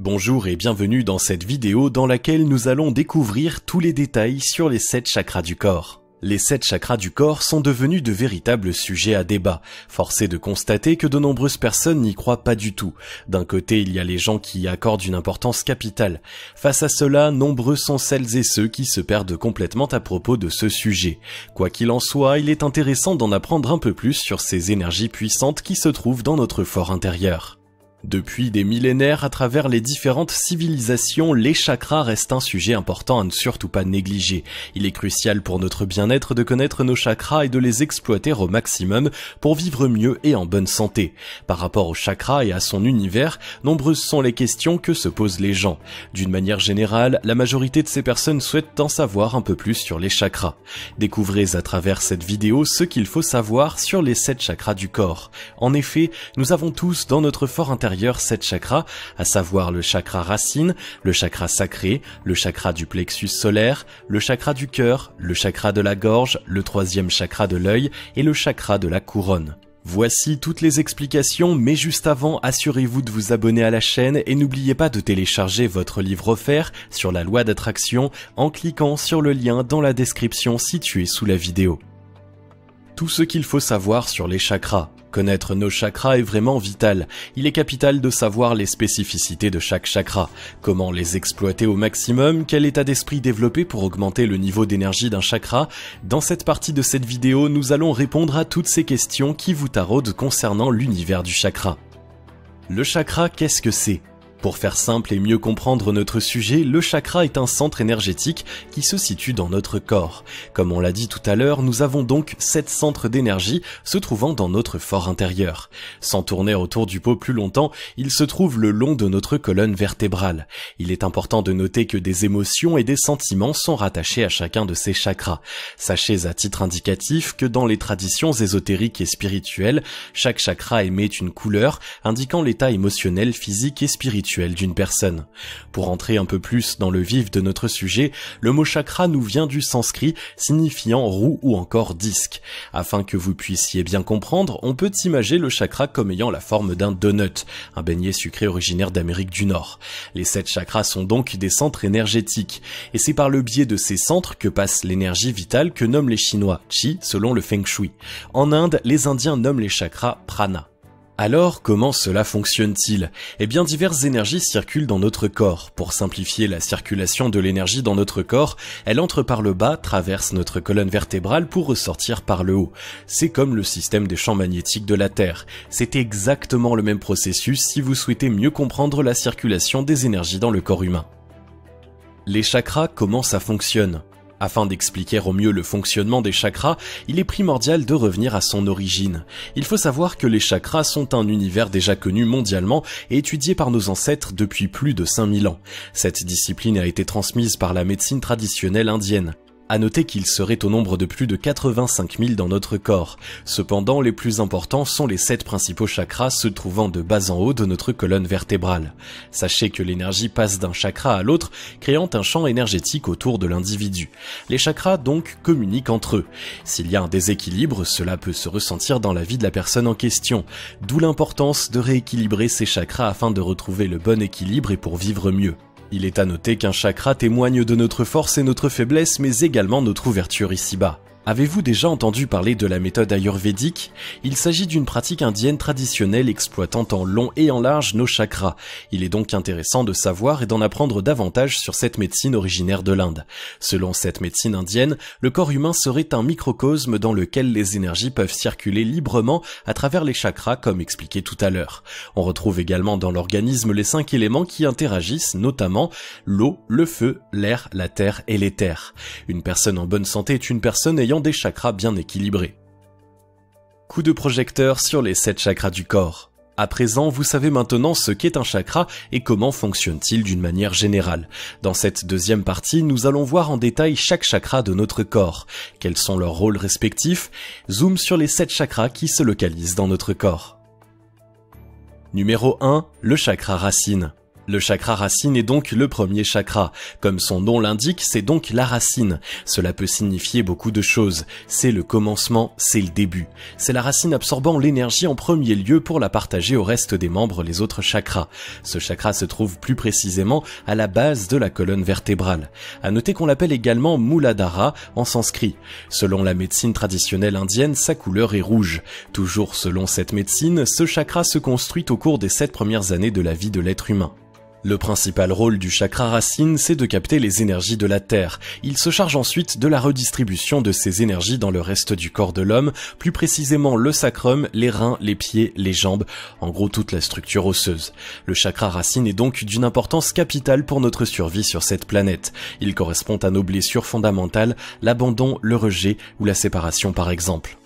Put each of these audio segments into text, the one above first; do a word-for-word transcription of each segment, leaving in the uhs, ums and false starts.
Bonjour et bienvenue dans cette vidéo dans laquelle nous allons découvrir tous les détails sur les sept chakras du corps. Les sept chakras du corps sont devenus de véritables sujets à débat. Force est de constater que de nombreuses personnes n'y croient pas du tout. D'un côté, il y a les gens qui y accordent une importance capitale. Face à cela, nombreux sont celles et ceux qui se perdent complètement à propos de ce sujet. Quoi qu'il en soit, il est intéressant d'en apprendre un peu plus sur ces énergies puissantes qui se trouvent dans notre fort intérieur. Depuis des millénaires, à travers les différentes civilisations, les chakras restent un sujet important à ne surtout pas négliger. Il est crucial pour notre bien-être de connaître nos chakras et de les exploiter au maximum pour vivre mieux et en bonne santé. Par rapport aux chakras et à son univers, nombreuses sont les questions que se posent les gens. D'une manière générale, la majorité de ces personnes souhaitent en savoir un peu plus sur les chakras. Découvrez à travers cette vidéo ce qu'il faut savoir sur les sept chakras du corps. En effet, nous avons tous dans notre fort intérieur sept chakras, à savoir le chakra racine, le chakra sacré, le chakra du plexus solaire, le chakra du cœur, le chakra de la gorge, le troisième chakra de l'œil et le chakra de la couronne. Voici toutes les explications, mais juste avant, assurez-vous de vous abonner à la chaîne et n'oubliez pas de télécharger votre livre offert sur la loi d'attraction en cliquant sur le lien dans la description située sous la vidéo. Tout ce qu'il faut savoir sur les chakras. Connaître nos chakras est vraiment vital. Il est capital de savoir les spécificités de chaque chakra, comment les exploiter au maximum, quel état d'esprit développer pour augmenter le niveau d'énergie d'un chakra. Dans cette partie de cette vidéo, nous allons répondre à toutes ces questions qui vous taraudent concernant l'univers du chakra. Le chakra, qu'est-ce que c'est ? Pour faire simple et mieux comprendre notre sujet, le chakra est un centre énergétique qui se situe dans notre corps. Comme on l'a dit tout à l'heure, nous avons donc sept centres d'énergie se trouvant dans notre fort intérieur. Sans tourner autour du pot plus longtemps, il se trouve le long de notre colonne vertébrale. Il est important de noter que des émotions et des sentiments sont rattachés à chacun de ces chakras. Sachez à titre indicatif que dans les traditions ésotériques et spirituelles, chaque chakra émet une couleur indiquant l'état émotionnel, physique et spirituel d'une personne. Pour entrer un peu plus dans le vif de notre sujet, le mot chakra nous vient du sanskrit signifiant roue ou encore disque. Afin que vous puissiez bien comprendre, on peut imager le chakra comme ayant la forme d'un donut, un beignet sucré originaire d'Amérique du Nord. Les sept chakras sont donc des centres énergétiques, et c'est par le biais de ces centres que passe l'énergie vitale que nomment les Chinois Qi selon le Feng Shui. En Inde, les Indiens nomment les chakras prana. Alors, comment cela fonctionne-t-il ? Eh bien, diverses énergies circulent dans notre corps. Pour simplifier la circulation de l'énergie dans notre corps, elle entre par le bas, traverse notre colonne vertébrale pour ressortir par le haut. C'est comme le système des champs magnétiques de la Terre. C'est exactement le même processus si vous souhaitez mieux comprendre la circulation des énergies dans le corps humain. Les chakras, comment ça fonctionne ? Afin d'expliquer au mieux le fonctionnement des chakras, il est primordial de revenir à son origine. Il faut savoir que les chakras sont un univers déjà connu mondialement et étudié par nos ancêtres depuis plus de cinq mille ans. Cette discipline a été transmise par la médecine traditionnelle indienne. À noter qu'il serait au nombre de plus de quatre-vingt-cinq mille dans notre corps. Cependant, les plus importants sont les sept principaux chakras se trouvant de bas en haut de notre colonne vertébrale. Sachez que l'énergie passe d'un chakra à l'autre, créant un champ énergétique autour de l'individu. Les chakras donc communiquent entre eux. S'il y a un déséquilibre, cela peut se ressentir dans la vie de la personne en question, d'où l'importance de rééquilibrer ces chakras afin de retrouver le bon équilibre et pour vivre mieux. Il est à noter qu'un chakra témoigne de notre force et notre faiblesse, mais également notre ouverture ici-bas. Avez-vous déjà entendu parler de la méthode ayurvédique ? Il s'agit d'une pratique indienne traditionnelle exploitant en long et en large nos chakras. Il est donc intéressant de savoir et d'en apprendre davantage sur cette médecine originaire de l'Inde. Selon cette médecine indienne, le corps humain serait un microcosme dans lequel les énergies peuvent circuler librement à travers les chakras comme expliqué tout à l'heure. On retrouve également dans l'organisme les cinq éléments qui interagissent, notamment l'eau, le feu, l'air, la terre et l'éther. Une personne en bonne santé est une personne ayant des chakras bien équilibrés. Coup de projecteur sur les sept chakras du corps. À présent, vous savez maintenant ce qu'est un chakra et comment fonctionne-t-il d'une manière générale. Dans cette deuxième partie, nous allons voir en détail chaque chakra de notre corps. Quels sont leurs rôles respectifs ? Zoom sur les sept chakras qui se localisent dans notre corps. Numéro un. Le chakra racine. Le chakra racine est donc le premier chakra. Comme son nom l'indique, c'est donc la racine. Cela peut signifier beaucoup de choses. C'est le commencement, c'est le début. C'est la racine absorbant l'énergie en premier lieu pour la partager au reste des membres, les autres chakras. Ce chakra se trouve plus précisément à la base de la colonne vertébrale. À noter qu'on l'appelle également Muladhara en sanskrit. Selon la médecine traditionnelle indienne, sa couleur est rouge. Toujours selon cette médecine, ce chakra se construit au cours des sept premières années de la vie de l'être humain. Le principal rôle du chakra racine, c'est de capter les énergies de la Terre. Il se charge ensuite de la redistribution de ces énergies dans le reste du corps de l'homme, plus précisément le sacrum, les reins, les pieds, les jambes, en gros toute la structure osseuse. Le chakra racine est donc d'une importance capitale pour notre survie sur cette planète. Il correspond à nos blessures fondamentales, l'abandon, le rejet ou la séparation par exemple.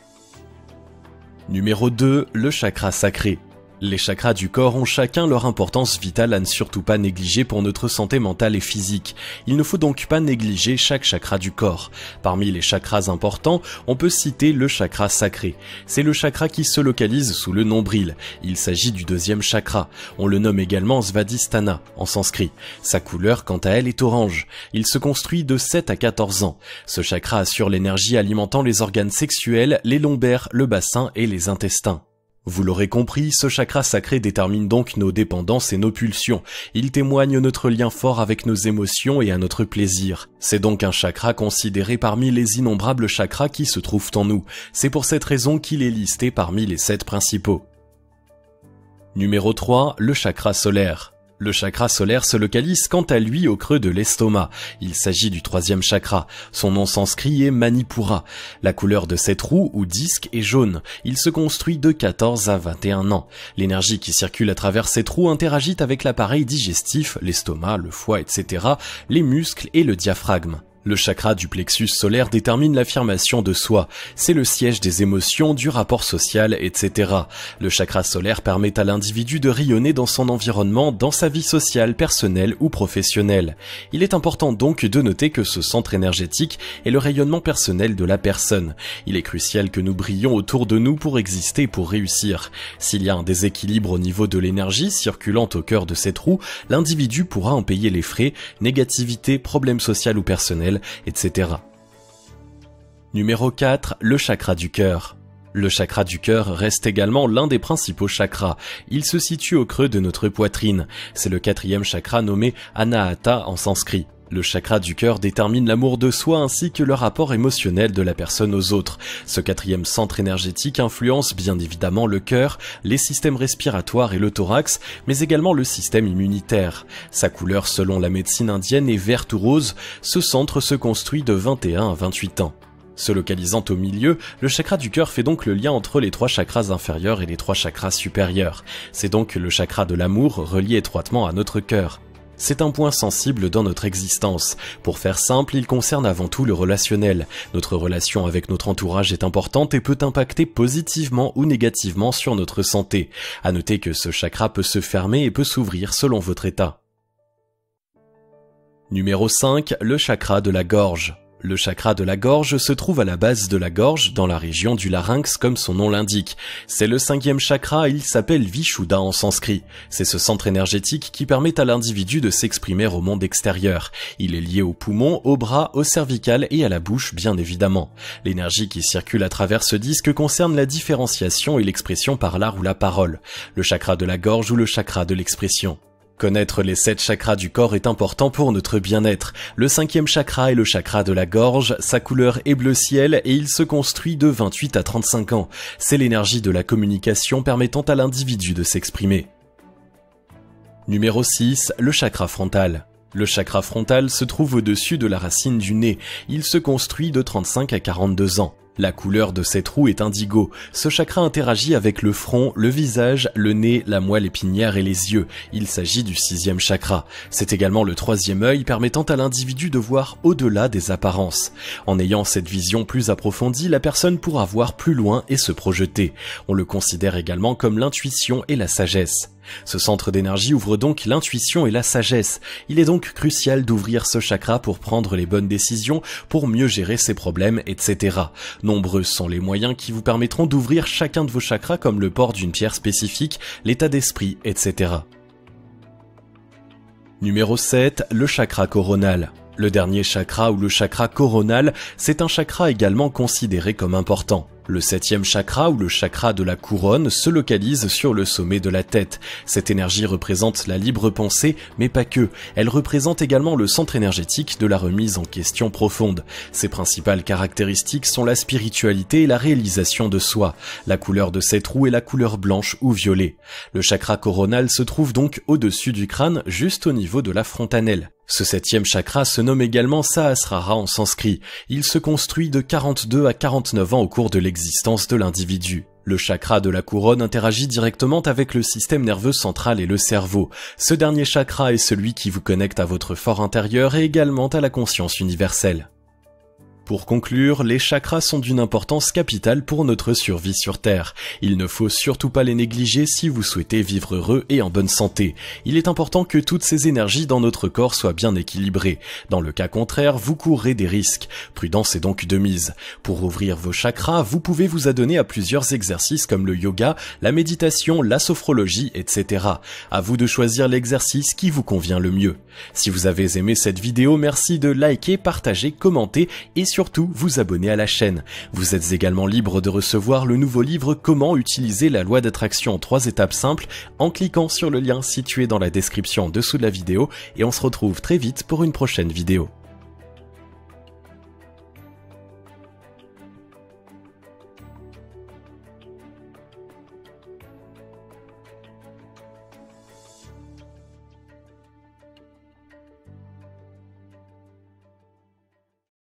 Numéro deux, le chakra sacré. Les chakras du corps ont chacun leur importance vitale à ne surtout pas négliger pour notre santé mentale et physique. Il ne faut donc pas négliger chaque chakra du corps. Parmi les chakras importants, on peut citer le chakra sacré. C'est le chakra qui se localise sous le nombril. Il s'agit du deuxième chakra. On le nomme également Svadhisthana en sanskrit. Sa couleur, quant à elle, est orange. Il se construit de sept à quatorze ans. Ce chakra assure l'énergie alimentant les organes sexuels, les lombaires, le bassin et les intestins. Vous l'aurez compris, ce chakra sacré détermine donc nos dépendances et nos pulsions. Il témoigne notre lien fort avec nos émotions et à notre plaisir. C'est donc un chakra considéré parmi les innombrables chakras qui se trouvent en nous. C'est pour cette raison qu'il est listé parmi les sept principaux. Numéro trois, le chakra solaire. Le chakra solaire se localise quant à lui au creux de l'estomac. Il s'agit du troisième chakra. Son nom sanskrit est Manipura. La couleur de cette roue ou disque est jaune. Il se construit de quatorze à vingt et un ans. L'énergie qui circule à travers cette roue interagit avec l'appareil digestif, l'estomac, le foie, et cetera, les muscles et le diaphragme. Le chakra du plexus solaire détermine l'affirmation de soi. C'est le siège des émotions, du rapport social, et cetera. Le chakra solaire permet à l'individu de rayonner dans son environnement, dans sa vie sociale, personnelle ou professionnelle. Il est important donc de noter que ce centre énergétique est le rayonnement personnel de la personne. Il est crucial que nous brillions autour de nous pour exister et pour réussir. S'il y a un déséquilibre au niveau de l'énergie circulant au cœur de cette roue, l'individu pourra en payer les frais, négativité, problèmes sociaux ou personnels, et cetera. Numéro quatre, le chakra du cœur. Le chakra du cœur reste également l'un des principaux chakras. Il se situe au creux de notre poitrine. C'est le quatrième chakra nommé Anahata en sanskrit. Le chakra du cœur détermine l'amour de soi ainsi que le rapport émotionnel de la personne aux autres. Ce quatrième centre énergétique influence bien évidemment le cœur, les systèmes respiratoires et le thorax, mais également le système immunitaire. Sa couleur selon la médecine indienne est verte ou rose. Ce centre se construit de vingt et un à vingt-huit ans. Se localisant au milieu, le chakra du cœur fait donc le lien entre les trois chakras inférieurs et les trois chakras supérieurs. C'est donc le chakra de l'amour relié étroitement à notre cœur. C'est un point sensible dans notre existence. Pour faire simple, il concerne avant tout le relationnel. Notre relation avec notre entourage est importante et peut impacter positivement ou négativement sur notre santé. À noter que ce chakra peut se fermer et peut s'ouvrir selon votre état. Numéro cinq, le chakra de la gorge. Le chakra de la gorge se trouve à la base de la gorge, dans la région du larynx comme son nom l'indique. C'est le cinquième chakra et il s'appelle Vishuddha en sanskrit. C'est ce centre énergétique qui permet à l'individu de s'exprimer au monde extérieur. Il est lié aux poumons, aux bras, au cervical et à la bouche bien évidemment. L'énergie qui circule à travers ce disque concerne la différenciation et l'expression par l'art ou la parole. Le chakra de la gorge ou le chakra de l'expression. Connaître les sept chakras du corps est important pour notre bien-être. Le cinquième chakra est le chakra de la gorge, sa couleur est bleu ciel et il se construit de vingt-huit à trente-cinq ans. C'est l'énergie de la communication permettant à l'individu de s'exprimer. Numéro six, le chakra frontal. Le chakra frontal se trouve au-dessus de la racine du nez. Il se construit de trente-cinq à quarante-deux ans. La couleur de cette roue est indigo. Ce chakra interagit avec le front, le visage, le nez, la moelle épinière et les yeux. Il s'agit du sixième chakra. C'est également le troisième œil permettant à l'individu de voir au-delà des apparences. En ayant cette vision plus approfondie, la personne pourra voir plus loin et se projeter. On le considère également comme l'intuition et la sagesse. Ce centre d'énergie ouvre donc l'intuition et la sagesse. Il est donc crucial d'ouvrir ce chakra pour prendre les bonnes décisions, pour mieux gérer ses problèmes, et cetera. Nombreux sont les moyens qui vous permettront d'ouvrir chacun de vos chakras comme le port d'une pierre spécifique, l'état d'esprit, et cetera. Numéro sept, le chakra coronal. Le dernier chakra ou le chakra coronal, c'est un chakra également considéré comme important. Le septième chakra ou le chakra de la couronne se localise sur le sommet de la tête. Cette énergie représente la libre pensée, mais pas que. Elle représente également le centre énergétique de la remise en question profonde. Ses principales caractéristiques sont la spiritualité et la réalisation de soi. La couleur de cette roue est la couleur blanche ou violet. Le chakra coronal se trouve donc au-dessus du crâne, juste au niveau de la fontanelle. Ce septième chakra se nomme également Sahasrara en sanskrit. Il se construit de quarante-deux à quarante-neuf ans au cours de l'existence de l'individu. Le chakra de la couronne interagit directement avec le système nerveux central et le cerveau. Ce dernier chakra est celui qui vous connecte à votre fort intérieur et également à la conscience universelle. Pour conclure, les chakras sont d'une importance capitale pour notre survie sur Terre. Il ne faut surtout pas les négliger si vous souhaitez vivre heureux et en bonne santé. Il est important que toutes ces énergies dans notre corps soient bien équilibrées. Dans le cas contraire, vous courrez des risques. Prudence est donc de mise. Pour ouvrir vos chakras, vous pouvez vous adonner à plusieurs exercices comme le yoga, la méditation, la sophrologie, et cetera. À vous de choisir l'exercice qui vous convient le mieux. Si vous avez aimé cette vidéo, merci de liker, partager, commenter et surtout Surtout, vous abonner à la chaîne. Vous êtes également libre de recevoir le nouveau livre Comment utiliser la loi d'attraction en trois étapes simples en cliquant sur le lien situé dans la description en dessous de la vidéo et on se retrouve très vite pour une prochaine vidéo.